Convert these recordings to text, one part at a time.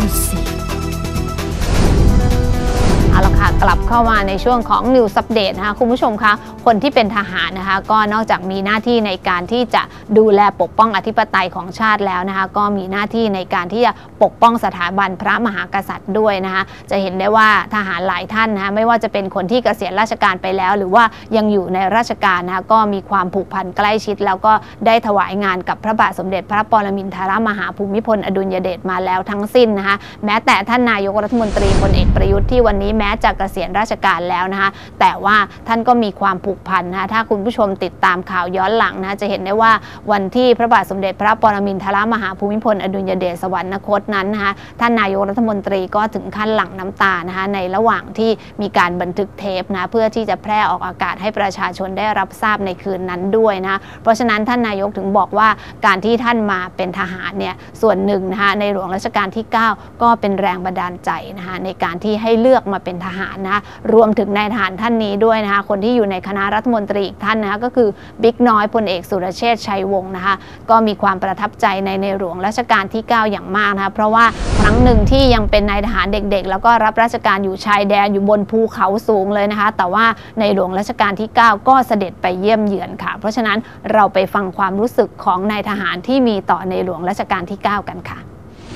BBC เอาละค่ะกลับเข้ามาในช่วงของ News Update นะคะคุณผู้ชมคะคนที่เป็นทหารนะคะก็นอกจากมีหน้าที่ในการที่จะดูแลปกป้องอธิปไตยของชาติแล้วนะคะก็มีหน้าที่ในการที่จะปกป้องสถาบันพระมหากษัตริย์ด้วยนะคะจะเห็นได้ว่าทหารหลายท่านนะคะไม่ว่าจะเป็นคนที่เกษียณราชการไปแล้วหรือว่ายังอยู่ในราชการนะคะก็มีความผูกพันใกล้ชิดแล้วก็ได้ถวายงานกับพระบาทสมเด็จพระปรมินทรมหาภูมิพลอดุลยเดชมาแล้วทั้งสิ้นนะคะแม้แต่ท่านนายกรัฐมนตรีพลเอกประยุทธ์ที่วันนี้แม้จะเกษียณราชการแล้วนะคะแต่ว่าท่านก็มีความผูกพันนะคะถ้าคุณผู้ชมติดตามข่าวย้อนหลังนะจะเห็นได้ว่าวันที่พระบาทสมเด็จพระปรมินทรมหาภูมิพลอดุลยเดชสวรรคตนั้นนะคะท่านนายกรัฐมนตรีก็ถึงขั้นหลั่งน้ำตานะคะในระหว่างที่มีการบันทึกเทปนะเพื่อที่จะแพร่ออกอากาศให้ประชาชนได้รับทราบในคืนนั้นด้วยนะเพราะฉะนั้นท่านนายกถึงบอกว่าการที่ท่านมาเป็นทหารเนี่ยส่วนหนึ่งนะคะในหลวงรัชกาลที่ 9ก็เป็นแรงบันดาลใจนะคะในการที่ให้เลือกมาเป็นทหารนะรวมถึงนายทหารท่านนี้ด้วยนะคะคนที่อยู่ในคณะรัฐมนตรีอีกท่านนะคะก็คือบิ๊กน้อยพลเอกสุรเชษฐ์ชัยวงศ์นะคะก็มีความประทับใจในหลวงรัชกาลที่ 9อย่างมากนะคะเพราะว่าครั้งหนึ่งที่ยังเป็นนายทหารเด็กๆแล้วก็รับราชการอยู่ชายแดนอยู่บนภูเขาสูงเลยนะคะแต่ว่าในหลวงรัชกาลที่ 9ก็เสด็จไปเยี่ยมเยือนค่ะเพราะฉะนั้นเราไปฟังความรู้สึกของนายทหารที่มีต่อในหลวงรัชกาลที่ 9กันค่ะ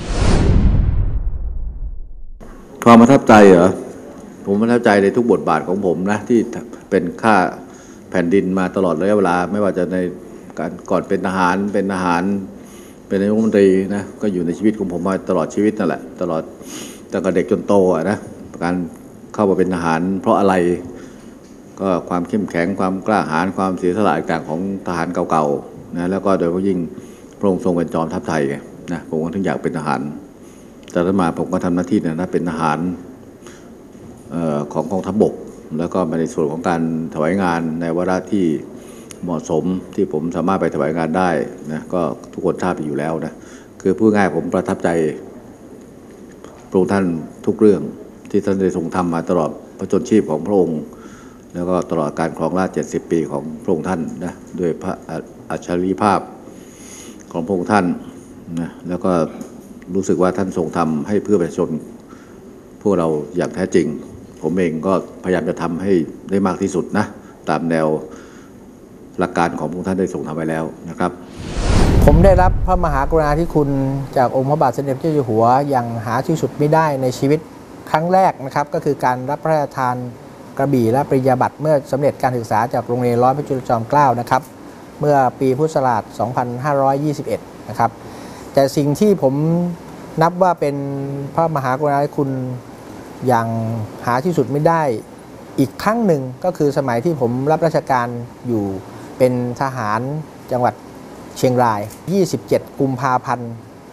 ความประทับใจเหรอผมประทับใจในทุกบทบาทของผมนะที่เป็นข้าแผ่นดินมาตลอดระยะเวลาไม่ว่าจะในการก่อนเป็นทหารเป็นนายกรัฐมนตรีนะก็อยู่ในชีวิตของผมมาตลอดชีวิตนั่นแหละตลอดตั้งแต่เด็กจนโตนะการเข้ามาเป็นทหารเพราะอะไรก็ความเข้มแข็งความกล้าหาญความเสียสละต่างของทหารเก่าๆนะแล้วก็โดยเฉพาะยิ่งพระองค์ทรงเป็นจอมทัพไทยนะผมก็ถึงอยากเป็นทหารแต่ถ้ามาผมก็ทำหน้าที่นะเป็นทหารของกองทัพบกแล้วก็ในส่วนของการถวายงานในวาระที่เหมาะสมที่ผมสามารถไปถวายงานได้นะก็ทุกคนทราบอยู่แล้วนะคือพูดง่ายผมประทับใจพระองค์ท่านทุกเรื่องที่ท่านได้ทรงทำมาตลอดพระชนชีพของพระองค์แล้วก็ตลอดการครองราชย์70 ปีของพระองค์ท่านนะด้วยพระอัจฉริยภาพของพระองค์ท่านนะแล้วก็รู้สึกว่าท่านทรงทำให้เพื่อประชาชนพวกเราอย่างแท้จริงผมเองก็พยายามจะทำให้ได้มากที่สุดนะตามแนวหลักการของพระองค์ท่านได้ทรงทำไว้แล้วนะครับผมได้รับพระมหากรุณาธิคุณจากองค์พระบาทสมเด็จพระเจ้าอยู่หัวอย่างหาที่สุดไม่ได้ในชีวิตครั้งแรกนะครับก็คือการรับพระราชทานกระบี่และปริญญาบัตรเมื่อสำเร็จการศึกษาจากโรงเรียนร้อยพระจุลจอมเกล้านะครับเมื่อปีพุทธศักราช 2521 นะครับแต่สิ่งที่ผมนับว่าเป็นพระมหากรุณาธิคุณอย่างหาที่สุดไม่ได้อีกครั้งหนึ่งก็คือสมัยที่ผมรับราชการอยู่เป็นทหารจังหวัดเชียงราย 27 กุมภาพันธ์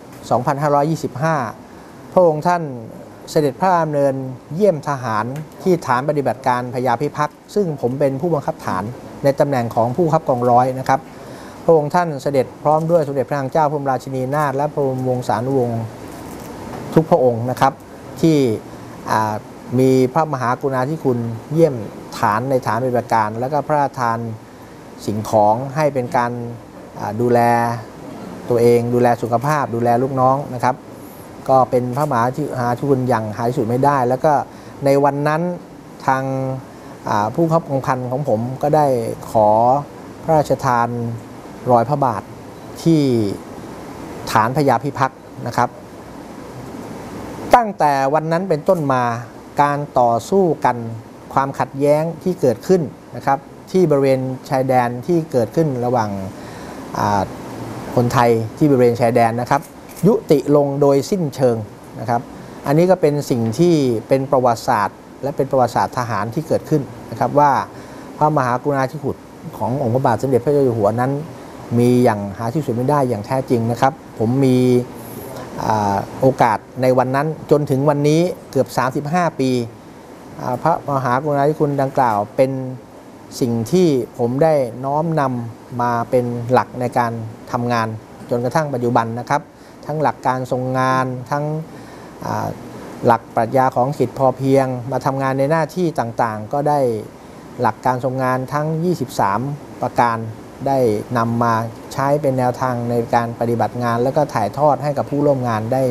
2525 พระองค์ท่านเสด็จพระดำเนินเยี่ยมทหารที่ฐานปฏิบัติการพญาพิพักษ์ซึ่งผมเป็นผู้บังคับฐานในตำแหน่งของผู้บังคับกองร้อยนะครับพระองค์ท่านเสด็จพร้อมด้วยสมเด็จพระนางเจ้าพระบรมราชินีนาถและพระบรมวงศานุวงศ์ทุกพระองค์นะครับที่มีพระมหากรุณาธิคุณเยี่ยมฐานในฐานปฏิบัติการแล้วก็พระราชทานสิ่งของให้เป็นการดูแลตัวเองดูแลสุขภาพดูแลลูกน้องนะครับก็เป็นพระมหากรุณาธิคุณอย่างหาที่สุดไม่ได้แล้วก็ในวันนั้นทางผู้บังคับกองพันของผมก็ได้ขอพระราชทานรอยพระบาทที่ฐานพญาพิพักษ์นะครับตั้งแต่วันนั้นเป็นต้นมาการต่อสู้กันความขัดแย้งที่เกิดขึ้นนะครับที่บริเวณชายแดนที่เกิดขึ้นระหว่างคนไทยที่บริเวณชายแดนนะครับยุติลงโดยสิ้นเชิงนะครับอันนี้ก็เป็นสิ่งที่เป็นประวัติศาสตร์และเป็นประวัติศาสตร์ทหารที่เกิดขึ้นนะครับว่าพระมหากรุณาธิคุณขององค์พระบาทสมเด็จพระเจ้าอยู่หัวนั้นมีอย่างหาที่สุดไม่ได้อย่างแท้จริงนะครับผมมีโอกาสในวันนั้นจนถึงวันนี้เกือบ35 ปีพระมหากรุณาธิคุณดังกล่าวเป็นสิ่งที่ผมได้น้อมนำมาเป็นหลักในการทำงานจนกระทั่งปัจจุบันนะครับทั้งหลักการทรงงานทั้งหลักปรัชญาของเศรษฐกิจพอเพียงมาทำงานในหน้าที่ต่างๆก็ได้หลักการทรงงานทั้ง23 ประการได้นำมาใช้เป็นแนวทางในการปฏิบัติงานแล้วก็ถ่ายทอดให้กับผู้ร่วมงานได้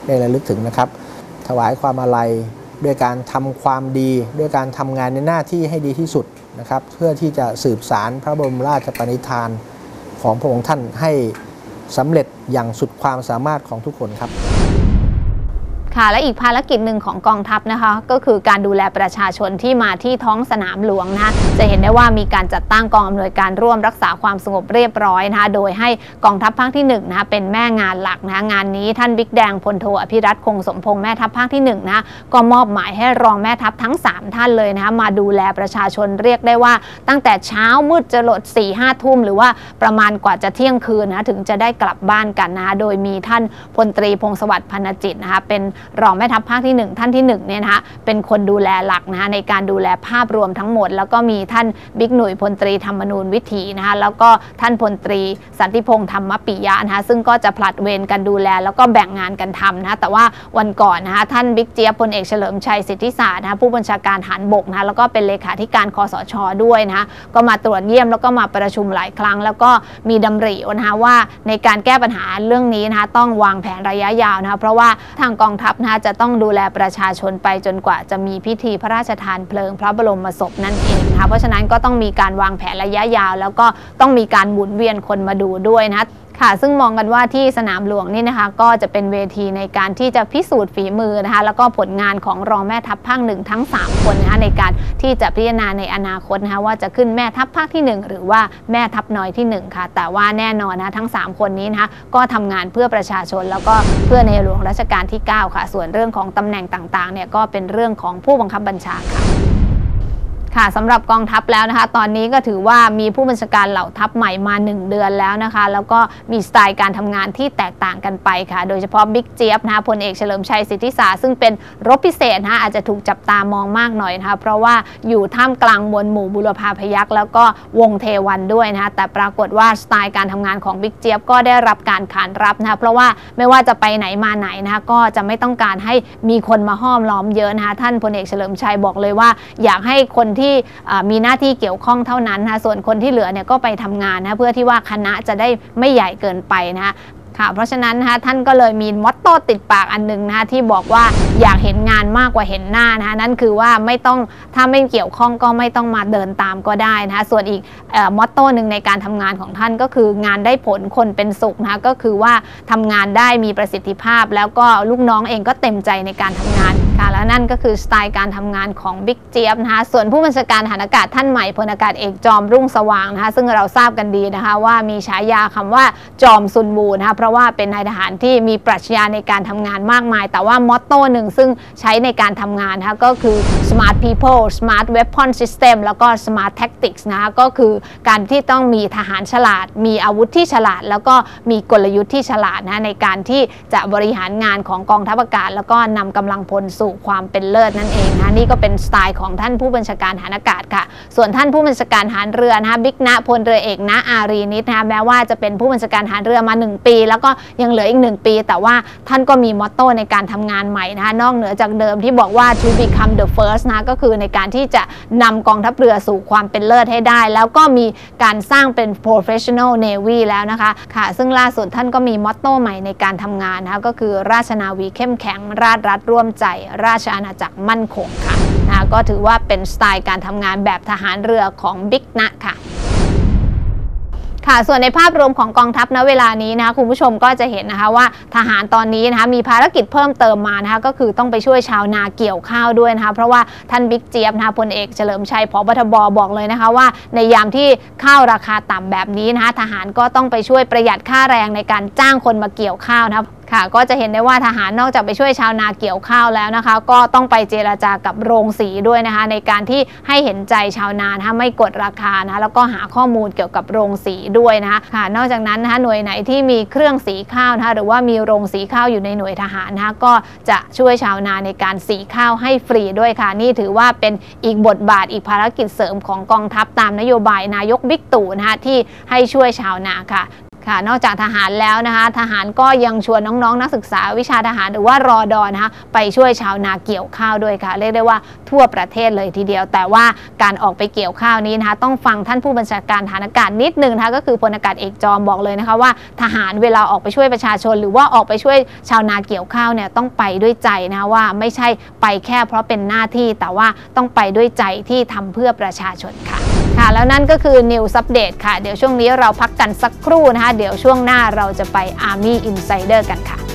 ได้ระลึกถึงนะครับถวายความอาลัยด้วยการทำความดีด้วยการทำงานในหน้าที่ให้ดีที่สุดนะครับเพื่อที่จะสืบสานพระบรมราชปณิธานของพระองค์ท่านให้สำเร็จอย่างสุดความสามารถของทุกคนครับค่ะและอีกภารกิจหนึ่งของกองทัพนะคะก็คือการดูแลประชาชนที่มาที่ท้องสนามหลวงนะคะจะเห็นได้ว่ามีการจัดตั้งกองอำนวยการร่วมรักษาความสงบเรียบร้อยนะคะโดยให้กองทัพภาคที่1นะคะเป็นแม่งานหลักนะคะงานนี้ท่านบิ๊กแดงพลโทอภิรัตน์คงสมพงษ์แม่ทัพภาคที่1นะคะก็มอบหมายให้รองแม่ทัพทั้ง3ท่านเลยนะคะมาดูแลประชาชนเรียกได้ว่าตั้งแต่เช้ามืดจรด 4-5 ทุ่มหรือว่าประมาณกว่าจะเที่ยงคืนนะถึงจะได้กลับบ้านกันนะคะโดยมีท่านพลตรีพงศวัสดิ์พรรณจิตนะคะเป็นรองแม่ทัพภาคที่1ท่านที่1เนี่ยนะคะเป็นคนดูแลหลักนะคะในการดูแลภาพรวมทั้งหมดแล้วก็มีท่านบิ๊กหนุ่ยพลตรีธรรมนูญวิถีนะคะแล้วก็ท่านพลตรีสันติพงษ์ธรรมปิยะนะคะซึ่งก็จะผลัดเวรกันดูแลแล้วก็แบ่งงานกันทำนะคะแต่ว่าวันก่อนนะคะท่านบิ๊กเจี๊ยบพลเอกเฉลิมชัยสิทธิศาสตร์นะคะผู้บัญชาการทหารบกนะคะแล้วก็เป็นเลขาธิการคสช.ด้วยนะคะก็มาตรวจเยี่ยมแล้วก็มาประชุมหลายครั้งแล้วก็มีดำรินะคะว่าในการแก้ปัญหาเรื่องนี้นะคะต้องวางแผนระยะยาวนะคะเพราะว่าทางกองทัพนะคะจะต้องดูแลประชาชนไปจนกว่าจะมีพิธีพระราชทานเพลิงพระบรมศพนั่นเองนะคะเพราะฉะนั้นก็ต้องมีการวางแผนระยะยาวแล้วก็ต้องมีการหมุนเวียนคนมาดูด้วยนะค่ะซึ่งมองกันว่าที่สนามหลวงนี่นะคะก็จะเป็นเวทีในการที่จะพิสูจน์ฝีมือนะคะแล้วก็ผลงานของรองแม่ทัพภาค1ทั้ง3คนนะคะในการที่จะพิจารณาในอนาคตนะคะว่าจะขึ้นแม่ทัพภาคที่1หรือว่าแม่ทัพน้อยที่1ค่ะแต่ว่าแน่นอนนะทั้ง3คนนี้นะคะก็ทำงานเพื่อประชาชนแล้วก็เพื่อในหลวงรัชกาลที่9ค่ะส่วนเรื่องของตำแหน่งต่างๆเนี่ยก็เป็นเรื่องของผู้บังคับบัญชาค่ะค่ะสำหรับกองทัพแล้วนะคะตอนนี้ก็ถือว่ามีผู้บัญชาการเหล่าทัพใหม่มา1เดือนแล้วนะคะแล้วก็มีสไตล์การทำงานที่แตกต่างกันไปค่ะโดยเฉพาะบิ๊กเจี๊ยบนะคะพลเอกเฉลิมชัยสิทธิศาสตร์ซึ่งเป็นรบพิเศษนะคะอาจจะถูกจับตามองมากหน่อยนะคะเพราะว่าอยู่ท่ามกลางมวลหมู่บุรพาพยัคฆ์แล้วก็วงเทวันด้วยนะคะแต่ปรากฏว่าสไตล์การทำงานของบิ๊กเจี๊ยบก็ได้รับการขานรับนะคะเพราะว่าไม่ว่าจะไปไหนมาไหนนะคะก็จะไม่ต้องการให้มีคนมาห้อมล้อมเยอะนะคะท่านพลเอกเฉลิมชัยบอกเลยว่าอยากให้คนที่มีหน้าที่เกี่ยวข้องเท่านั้นนะคะส่วนคนที่เหลือเนี่ยก็ไปทำงานนะเพื่อที่ว่าคณะจะได้ไม่ใหญ่เกินไปนะคะค่ะเพราะฉะนั้นนะคะท่านก็เลยมีมอตโต้ติดปากอันนึงนะคะที่บอกว่าอยากเห็นงานมากกว่าเห็นหน้านะคะนั่นคือว่าไม่ต้องถ้าไม่เกี่ยวข้องก็ไม่ต้องมาเดินตามก็ได้นะคะส่วนอีกมอตโต้หนึ่งในการทำงานของท่านก็คืองานได้ผลคนเป็นสุขนะคะก็คือว่าทำงานได้มีประสิทธิภาพแล้วก็ลูกน้องเองก็เต็มใจในการทำงานค่ะและนั่นก็คือสไตล์การทำงานของบิ๊กเจี๊ยบนะคะส่วนผู้บัญชาการทหารอากาศท่านใหม่พลอากาศเอกจอมรุ่งสว่างนะคะซึ่งเราทราบกันดีนะคะว่ามีฉายาคำว่าจอมซุนบูนะคะเพราะว่าเป็นนายทหารที่มีปรัชญาในการทำงานมากมายแต่ว่ามอตโต้หนึ่งซึ่งใช้ในการทำงานนะคะก็คือ smart people smart weapon system แล้วก็ smart tactics นะคะก็คือการที่ต้องมีทหารฉลาดมีอาวุธที่ฉลาดแล้วก็มีกลยุทธ์ที่ฉลาดนะในการที่จะบริหารงานของกองทัพอากาศแล้วก็นำกำลังพลสู่ความเป็นเลิศนั่นเองนะนี่ก็เป็นสไตล์ของท่านผู้บัญชาการทหารอากาศค่ะส่วนท่านผู้บัญชาการทหารเรือนะคะบิ๊กณพลเรือเอกณอารีนิตนะคะแม้ว่าจะเป็นผู้บัญชาการทหารเรือมา1ปีแล้วก็ยังเหลืออีก1ปีแต่ว่าท่านก็มีมอตโต้ในการทำงานใหม่นะคะนอกเหนือจากเดิมที่บอกว่า to become the first นะก็คือในการที่จะนำกองทัพเรือสู่ความเป็นเลิศให้ได้แล้วก็มีการสร้างเป็น professional navy แล้วนะคะค่ะซึ่งล่าสุดท่านก็มีมอตโต้ใหม่ในการทำงานนะคะก็คือราชนาวีเข้มแข็งราชรัฐร่วมใจราชอาณาจักรมั่นคงค่ะก็ถือว่าเป็นสไตล์การทำงานแบบทหารเรือของบิ๊กนะค่ะส่วนในภาพรวมของกองทัพณเวลานี้นะคะคุณผู้ชมก็จะเห็นนะคะว่าทหารตอนนี้นะคะมีภารกิจเพิ่มเติมมานะคะก็คือต้องไปช่วยชาวนาเกี่ยวข้าวด้วยนะคะเพราะว่าท่านบิ๊กเจี๊ยบนะคะพลเอกเฉลิมชัยผบ.ทบ.บอกเลยนะคะว่าในยามที่ข้าวราคาต่ำแบบนี้นะคะทหารก็ต้องไปช่วยประหยัดค่าแรงในการจ้างคนมาเกี่ยวข้าวนะคะค่ะก็จะเห็นได้ว่าทหารนอกจากไปช่วยชาวนาเกี่ยวข้าวแล้วนะคะก็ต้องไปเจรจากับโรงสีด้วยนะคะในการที่ให้เห็นใจชาวนานะคะไม่กดราคานะแล้วก็หาข้อมูลเกี่ยวกับโรงสีด้วยนะคะค่ะนอกจากนั้นนะคะหน่วยไหนที่มีเครื่องสีข้าวนะคะหรือว่ามีโรงสีข้าวอยู่ในหน่วยทหารนะคะก็จะช่วยชาวนาในการสีข้าวให้ฟรีด้วยค่ะนี่ถือว่าเป็นอีกบทบาทอีกภารกิจเสริมของกองทัพตามนโยบายนายกบิ๊กตู่นะคะที่ให้ช่วยชาวนาค่ะค่ะนอกจากทหารแล้วนะคะทหารก็ยังชวนน้องๆนักศึกษาวิชาทหารหรือว่ารอดอนะคะไปช่วยชาวนาเกี่ยวข้าวด้วยค่ะเรียกได้ว่าทั่วประเทศเลยทีเดียวแต่ว่าการออกไปเกี่ยวข้าวนี้นะคะต้องฟังท่านผู้บัญชาการทหารอากาศนิดนึงนะคะก็คือพลอากาศเอกจอมบอกเลยนะคะว่าทหารเวลาออกไปช่วยประชาชนหรือว่าออกไปช่วยชาวนาเกี่ยวข้าวเนี่ยต้องไปด้วยใจนะคะว่าไม่ใช่ไปแค่เพราะเป็นหน้าที่แต่ว่าต้องไปด้วยใจที่ทำเพื่อประชาชนค่ะแล้วนั่นก็คือ News Update ค่ะเดี๋ยวช่วงนี้เราพักกันสักครู่นะคะเดี๋ยวช่วงหน้าเราจะไป Army Insider กันค่ะ